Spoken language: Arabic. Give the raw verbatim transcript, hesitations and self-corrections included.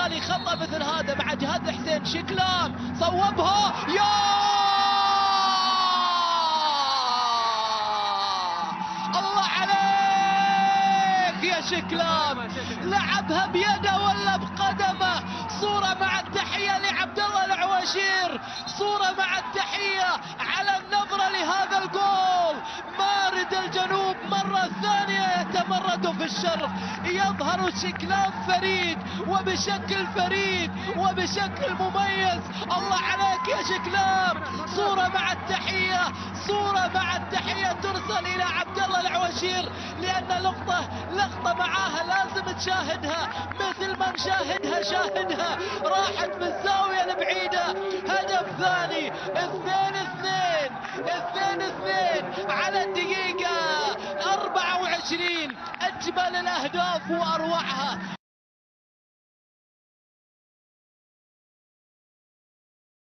بالي خطأ مثل هذا مع جهاد الحسين. شكلان صوبها، يا الله عليك يا شكلان، لعبها بيده ولا بقدمه. صورة مع التحية لعبد الله العواشير، صورة مع التحية على النظرة لهذا الجول. مارد الجنوب مرة ثانية يتمرد في الشرق، يظهر شكلان فريد وبشكل فريد وبشكل مميز. الله عليك يا شكلان. صورة مع التحية، صورة مع التحية ترسل إلى عبد الله العواشير، لأن لقطة لقطة معاها لازم تشاهدها مثل ما نشاهدها. شاهدها راحت بالزاوية البعيدة. هدف ثاني، اثنين اثنين اثنين اثنين على الدقيقة أربعة وعشرين. أجمل الأهداف وأروعها